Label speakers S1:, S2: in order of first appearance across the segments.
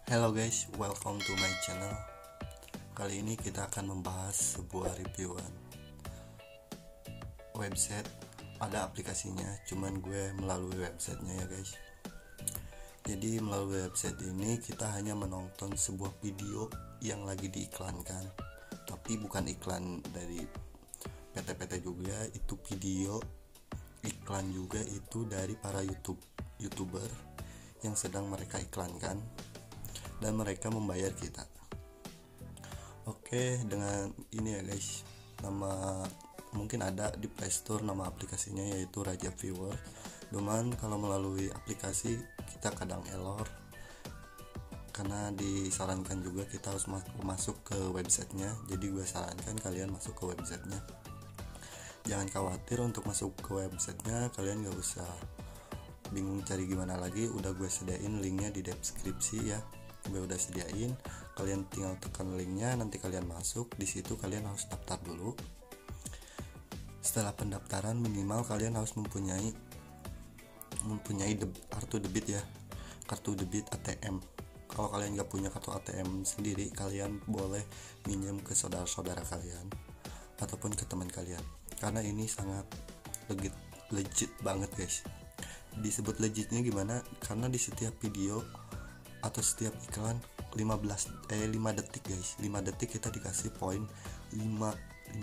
S1: Hello guys, welcome to my channel. Kali ini kita akan membahas sebuah reviewan website. Ada aplikasinya, cuman gue melalui websitenya ya guys. Jadi melalui website ini kita hanya menonton sebuah video yang lagi diiklankan, tapi bukan iklan dari PT-PT juga, itu video iklan juga, itu dari para YouTuber yang sedang mereka iklankan dan mereka membayar kita. Oke, dengan ini ya guys, nama mungkin ada di Play Store nama aplikasinya yaitu Raja Viewer. Cuman kalau melalui aplikasi kita kadang error karena disarankan juga kita harus masuk ke websitenya. Jadi gue sarankan kalian masuk ke websitenya. Jangan khawatir untuk masuk ke websitenya, kalian gak usah bingung cari gimana lagi, udah gue sediain linknya di deskripsi ya. Gue udah sediain, kalian tinggal tekan linknya, nanti kalian masuk. Di situ kalian harus daftar dulu. Setelah pendaftaran minimal kalian harus mempunyai kartu debit ya, kartu debit ATM. Kalau kalian gak punya kartu ATM sendiri, kalian boleh minjem ke saudara-saudara kalian ataupun ke teman kalian, karena ini sangat legit banget guys. Disebut legitnya gimana? Karena di setiap video atau setiap iklan 5 detik guys, 5 detik kita dikasih poin 15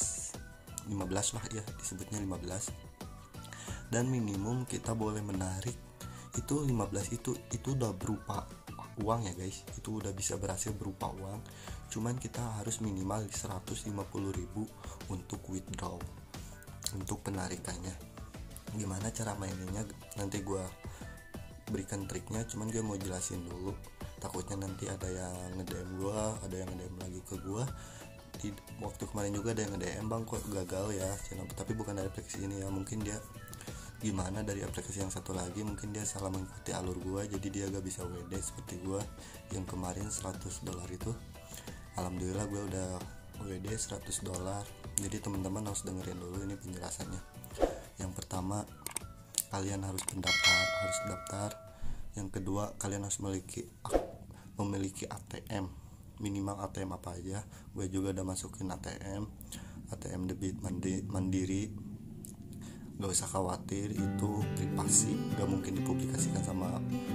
S1: lah ya, disebutnya 15. Dan minimum kita boleh menarik itu 15, itu udah berupa uang ya guys, itu udah bisa berhasil berupa uang. Cuman kita harus minimal 150.000 untuk withdraw, untuk penarikannya. Gimana cara mainnya nanti gue berikan triknya, cuman gue mau jelasin dulu, takutnya nanti ada yang nge-DM gue, ada yang nge-DM lagi ke gue. Di waktu kemarin juga ada yang nge-DM, bang kok gagal ya channel, tapi bukan dari aplikasi ini ya, mungkin dia gimana dari aplikasi yang satu lagi, mungkin dia salah mengikuti alur gue, jadi dia gak bisa WD seperti gue yang kemarin $100 itu. Alhamdulillah gue udah WD $100. Jadi teman-teman harus dengerin dulu ini penjelasannya. Yang pertama, kalian harus daftar. Yang kedua, kalian harus memiliki ATM. Minimal ATM apa aja? Gue juga udah masukin ATM debit mandiri. Gak usah khawatir, itu privasi, gak mungkin dipublikasikan sama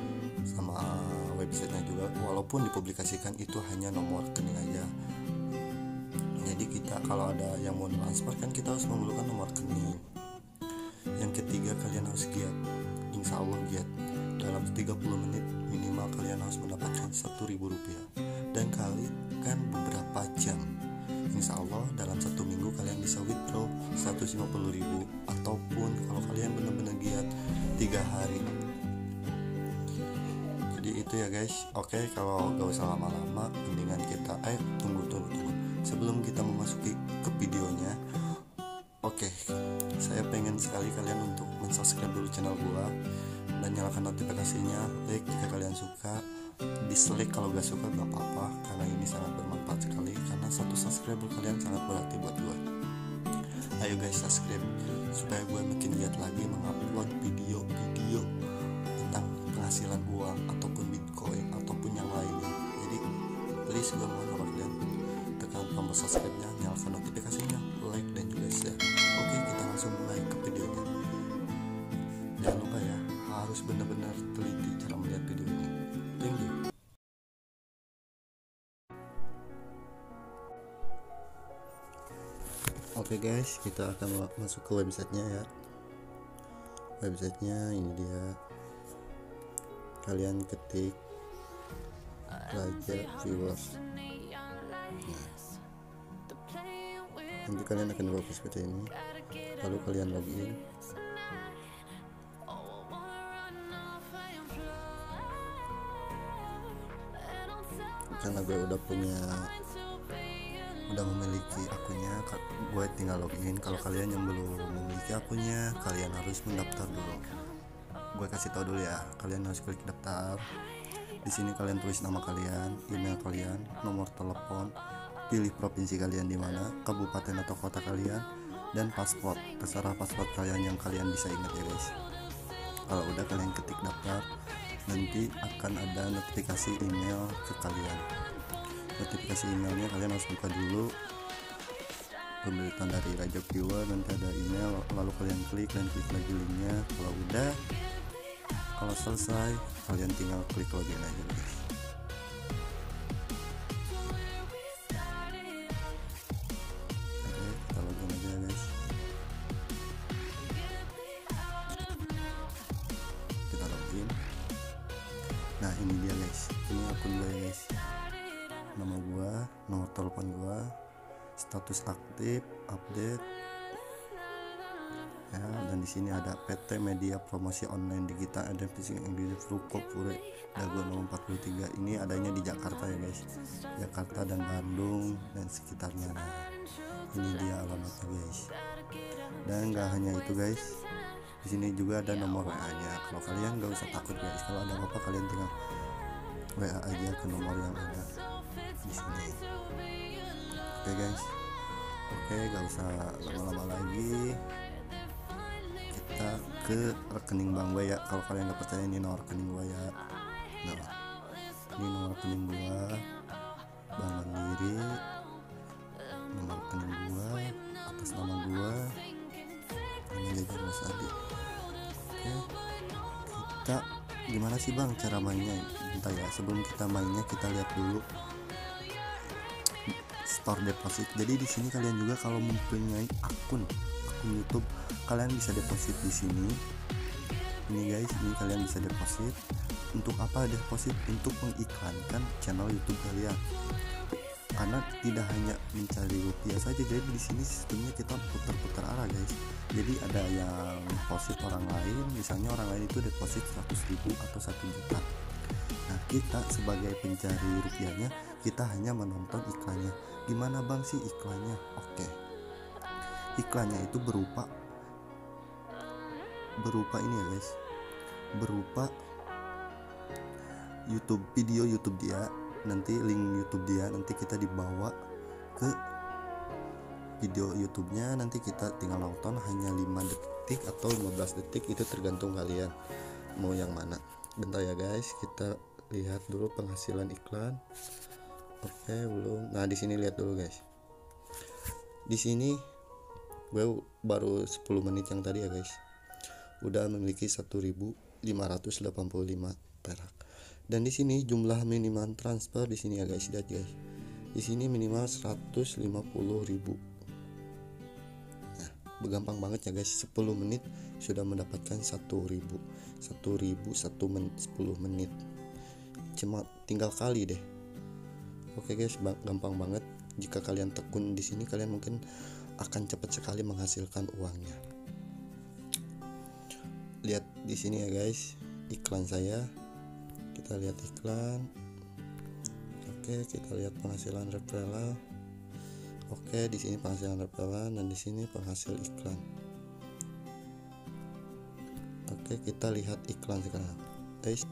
S1: websitenya juga. Walaupun dipublikasikan, itu hanya nomor rekening aja. Jadi kita kalau ada yang mau transfer kan kita harus memerlukan nomor rekening. Yang ketiga, kalian harus giat. Insya Allah giat. Dalam 30 menit minimal kalian harus mendapatkan Rp1.000. Dan kali kan beberapa jam, insya Allah dalam 1 minggu kalian bisa withdraw 150.000. Ataupun kalau kalian benar-benar giat 3 hari. Jadi itu ya guys. Oke, kalau gak usah lama-lama, mendingan kita tunggu. Sebelum kita memasuki ke videonya, oke, saya pengen sekali kalian untuk mensubscribe dulu channel gua dan nyalakan notifikasinya. Like jika kalian suka, dislike kalau gak suka gak apa-apa, karena ini sangat bermanfaat sekali. Karena satu subscriber kalian sangat berarti buat gua. Ayo guys, subscribe supaya gue makin giat lagi mengupload video tentang penghasilan uang ataupun Bitcoin ataupun yang lainnya. Jadi please gue mohon sama kalian, tekan tombol subscribe-nya, nyalakan notifikasinya, like dan juga share. Oke, kita langsung mulai ke videonya. Jangan lupa ya, harus benar-benar teliti cara melihat video ini. Thank you. Oke guys, kita akan masuk ke websitenya ya. Websitenya ini dia. Kalian ketik Raja Viewers. Nanti kalian akan berubah seperti ini. Lalu kalian login. Karena gue udah memiliki akunnya, gue tinggal login. Kalau kalian yang belum memiliki akunnya, kalian harus mendaftar dulu. Gue kasih tahu dulu ya, kalian harus klik daftar. Di sini kalian tulis nama kalian, email kalian, nomor telepon, pilih provinsi kalian di mana, kabupaten atau kota kalian, dan paspor. Terserah paspor kalian yang kalian bisa ingat ya guys. Kalau udah kalian ketik daftar, nanti akan ada notifikasi email ke kalian. Notifikasi emailnya kalian harus buka dulu pemberitaan dari Raja Viewer, nanti ada email, lalu kalian klik lagi linknya. Kalau selesai kalian tinggal klik login aja guys. Oke, kita login aja guys. Kita login. Nah ini dia guys, ini akun gue ya guys, nama gua, nomor telepon gua, status aktif, update ya, dan di sini ada PT Media Promosi Online Digital Advertising Inggris Fruko Pure Dago nomor 43. Ini adanya di Jakarta ya guys, Jakarta dan Bandung dan sekitarnya. Nah, ini dia alamatnya guys. Dan nggak hanya itu guys, di sini juga ada nomor WA-nya. Kalau kalian nggak usah takut guys, kalau ada apa-apa kalian tinggal WA aja ke nomor yang ada di sini. Oke guys, oke nggak usah lama-lama lagi, kita ke rekening bank gue ya. Kalau kalian nggak percaya, ini nomor rekening gue ya. Nah ini nomor rekening gue, Bank Mandiri, nomor rekening gue atas nama gue, ini Jajar Mas Adi. Oke, kita gimana sih bang cara mainnya? Bentar ya, sebelum kita mainnya kita lihat dulu store deposit. Jadi di sini kalian juga kalau mempunyai akun YouTube, kalian bisa deposit di sini. Ini guys, ini kalian bisa deposit. Untuk apa deposit? Untuk mengiklankan channel YouTube kalian. Karena tidak hanya mencari rupiah saja, jadi di sini sistemnya kita putar-putar arah guys. Jadi ada yang deposit orang lain, misalnya orang lain itu deposit 100.000 atau 1 juta. Nah kita sebagai pencari rupiahnya, kita hanya menonton iklannya. Gimana bang sih iklannya? Oke, iklannya itu berupa ini ya guys, berupa YouTube, video YouTube dia, nanti link YouTube dia, nanti kita dibawa ke video YouTube-nya, nanti kita tinggal nonton hanya 5 detik atau 15 detik, itu tergantung kalian mau yang mana. Bentar ya guys, kita lihat dulu penghasilan iklan. Oke, belum. Nah, di sini lihat dulu guys. Di sini gue baru 10 menit yang tadi ya guys, udah memiliki 1.585 perak. Dan di sini jumlah minimal transfer di sini ya guys, lihat guys. Di sini minimal 150.000. Nah, gampang banget ya guys, 10 menit sudah mendapatkan 1.000 10 menit. Cuma tinggal kali deh. Oke guys, gampang banget. Jika kalian tekun di sini, kalian mungkin akan cepat sekali menghasilkan uangnya. Lihat di sini ya guys, iklan saya. Kita lihat iklan. Oke, kita lihat penghasilan referral. Oke, di sini penghasilan referral dan di sini penghasil iklan. Oke, kita lihat iklan sekarang, guys.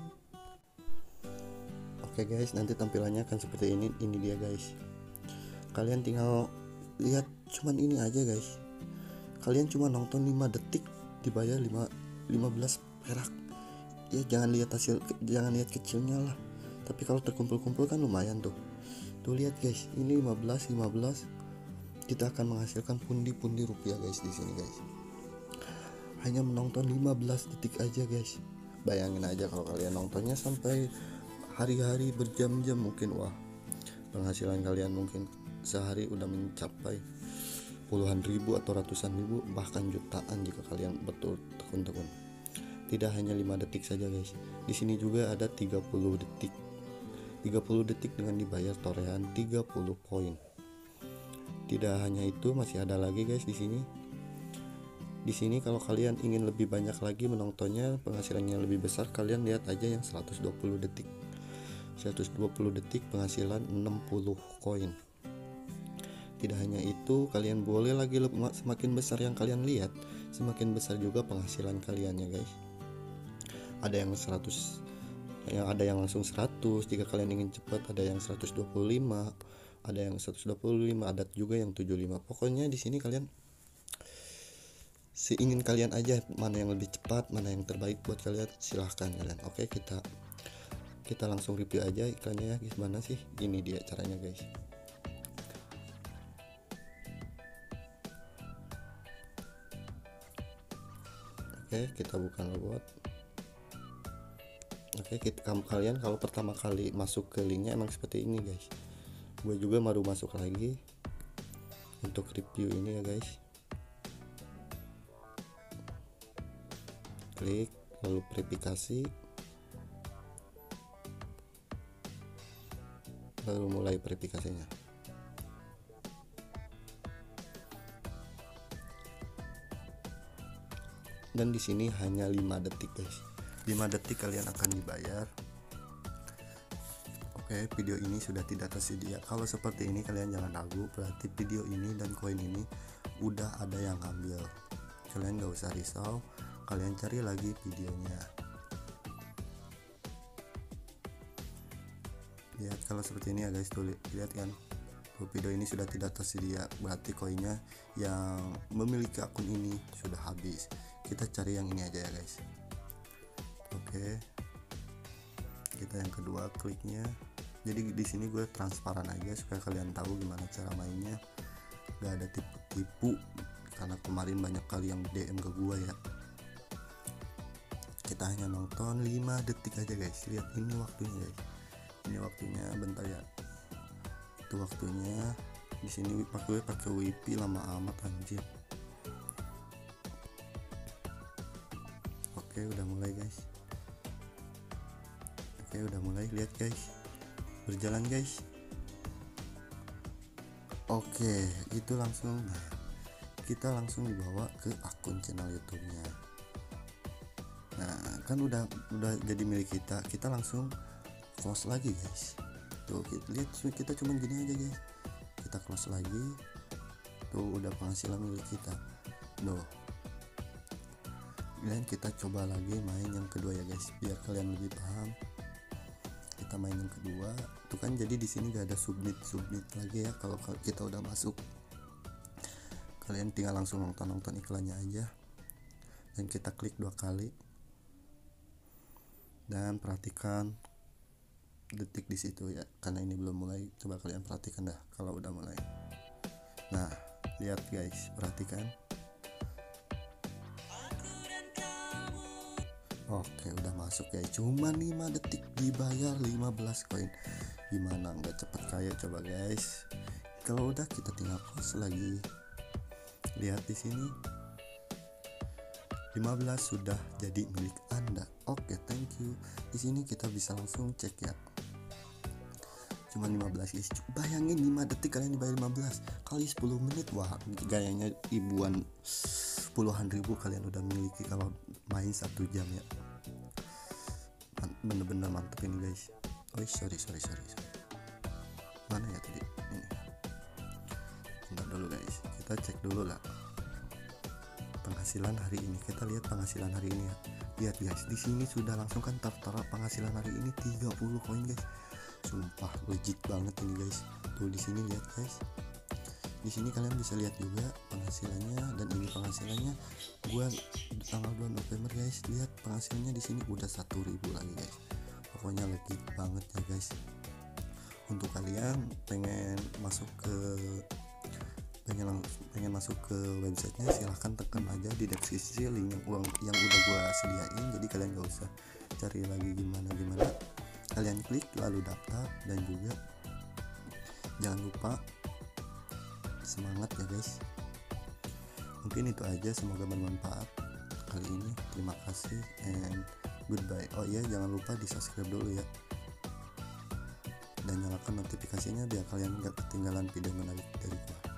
S1: Oke guys, nanti tampilannya akan seperti ini. Ini dia guys. Kalian tinggal lihat, cuman ini aja guys. Kalian cuma nonton 5 detik dibayar 15 perak. Ya jangan lihat hasil, jangan lihat kecilnya lah. Tapi kalau terkumpul-kumpul kan lumayan tuh. Tuh lihat guys, ini 15. Kita akan menghasilkan pundi-pundi rupiah guys di sini guys. Hanya menonton 15 detik aja guys. Bayangin aja kalau kalian nontonnya sampai hari-hari berjam-jam, mungkin wah, penghasilan kalian mungkin sehari udah mencapai puluhan ribu atau ratusan ribu, bahkan jutaan jika kalian betul tekun-tekun. Tidak hanya 5 detik saja guys. Di sini juga ada 30 detik. 30 detik dengan dibayar torehan 30 poin. Tidak hanya itu, masih ada lagi guys di sini. Di sini kalau kalian ingin lebih banyak lagi menontonnya, penghasilannya lebih besar, kalian lihat aja yang 120 detik. 120 detik penghasilan 60 koin. Tidak hanya itu, kalian boleh lagi semakin besar yang kalian lihat, semakin besar juga penghasilan kalian ya guys. Ada yang 100, ada yang langsung 100 jika kalian ingin cepat, ada yang 125, ada yang 125, ada juga yang 75. Pokoknya di sini kalian seingin kalian aja, mana yang lebih cepat, mana yang terbaik buat kalian, silahkan kalian. Oke, kita kita langsung review aja iklannya gimana sih. Ini dia caranya guys. Oke, kita buka robot. Oke, kalian kalau pertama kali masuk ke linknya emang seperti ini guys. Gue juga baru masuk lagi untuk review ini ya guys. Klik lalu verifikasi, lalu mulai verifikasinya. Dan di sini hanya 5 detik guys. 5 detik kalian akan dibayar. Oke, video ini sudah tidak tersedia. Kalau seperti ini kalian jangan ragu, berarti video ini dan koin ini udah ada yang ngambil. Kalian gak usah risau, kalian cari lagi videonya. Lihat kalau seperti ini ya guys, tuh lihat kan, tuh video ini sudah tidak tersedia, berarti koinnya yang memiliki akun ini sudah habis. Kita cari yang ini aja ya guys. Oke, kita yang kedua kliknya. Jadi di sini gue transparan aja supaya kalian tahu gimana cara mainnya, gak ada tipu-tipu, karena kemarin banyak kali yang DM ke gue ya. Kita hanya nonton 5 detik aja guys. Lihat ini waktunya guys, ini waktunya, bentar ya, itu waktunya. Di sini pakai wifi lama amat anjir. Oke, udah mulai guys. Oke, udah mulai, lihat guys, berjalan guys. Oke, itu langsung, nah, kita langsung dibawa ke akun channel YouTube-nya. Nah, kan udah jadi milik kita. Kita langsung close lagi guys. Tuh, lihat, kita cuman gini aja guys. Kita close lagi. Tuh, udah penghasilan milik kita. Tuh. Dan kita coba lagi main yang kedua ya guys, biar kalian lebih paham. Kita main yang kedua. Tuh kan, jadi di sini gak ada submit lagi ya kalau kita udah masuk. Kalian tinggal langsung nonton iklannya aja. Dan kita klik 2 kali. Dan perhatikan detik di situ ya, karena ini belum mulai. Coba kalian perhatikan dah kalau udah mulai. Nah, lihat guys, perhatikan. Oke, udah masuk ya. Cuma 5 detik dibayar 15 koin. Gimana nggak cepet kaya coba guys. Kalau udah, kita tinggal close lagi. Lihat di sini 15 sudah jadi milik Anda. Oke, thank you. Di sini kita bisa langsung cek ya. Cuma 15 guys. Bayangin 5 detik kalian dibayar 15 kali 10 menit. Wah, gayanya ribuan, puluhan ribu kalian udah miliki kalau main 1 jam ya. Bener-bener mantep ini guys. Oh sorry. Mana ya tadi? Ini. Bentar dulu guys, kita cek dulu lah penghasilan hari ini. Kita lihat penghasilan hari ini ya. Lihat guys, di sini sudah langsung kan tertera penghasilan hari ini 30 koin guys. Sumpah legit banget ini guys. Tuh di sini lihat guys. Di sini kalian bisa lihat juga penghasilannya, dan ini penghasilannya gua tanggal 2 November guys. Lihat penghasilannya di sini udah 1.000 lagi guys. Pokoknya legit banget ya guys. Untuk kalian pengen masuk ke websitenya, silahkan tekan aja di deskripsi link yang udah gua sediain. Jadi kalian gak usah cari lagi gimana, kalian klik lalu daftar. Dan juga jangan lupa semangat ya guys. Mungkin itu aja, semoga bermanfaat kali ini. Terima kasih and goodbye. Oh iya, jangan lupa di subscribe dulu ya, dan nyalakan notifikasinya biar kalian gak ketinggalan video menarik dari gua.